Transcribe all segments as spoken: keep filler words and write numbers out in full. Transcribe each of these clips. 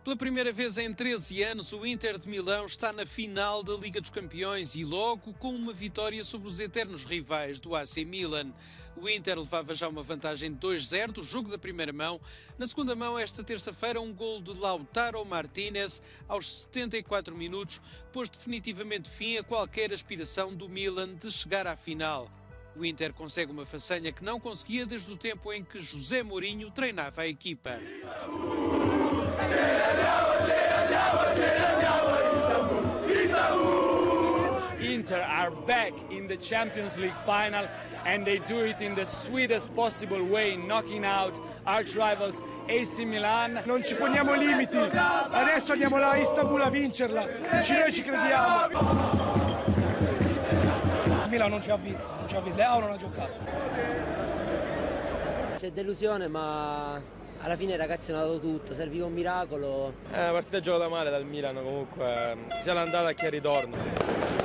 Pela primeira vez em treze anos, o Inter de Milão está na final da Liga dos Campeões e logo com uma vitória sobre os eternos rivais do A C Milan. O Inter levava já uma vantagem de dois a zero do jogo da primeira mão. Na segunda mão, esta terça-feira, um gol de Lautaro Martinez aos setenta e quatro minutos pôs definitivamente fim a qualquer aspiração do Milan de chegar à final. O Inter consegue uma façanha que não conseguia desde o tempo em que José Mourinho treinava a equipa. Inter are back in the Champions League final and they do it in the sweetest possible way, knocking out arch rivals A C Milan. Non ci poniamo limiti, adesso andiamo là a Istanbul a vincerla, noi ci crediamo. Il Milan non ci ha visto, non ci ha visto, Leao non ha giocato. C'è delusione, ma alla fine i ragazzi hanno dato tutto, serviva un miracolo. È una partita giocata male dal Milan comunque, sia l'andata che il ritorno.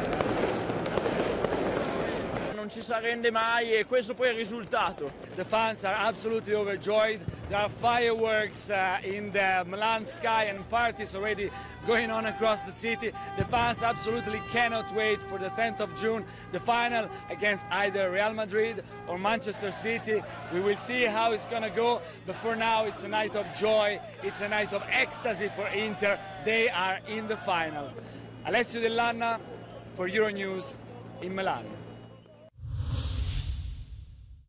Non ci si arrende mai e questo poi è il risultato. The fans are absolutely overjoyed. There are fireworks uh, in the Milan sky and parties already going on across the city. The fans absolutely cannot wait for the tenth of June, the final against either Real Madrid or Manchester City. We will see how it's gonna go, but for now it's a night of joy, it's a night of ecstasy for Inter. They are in the final. Alessio Dell'Anna for Euronews in Milan.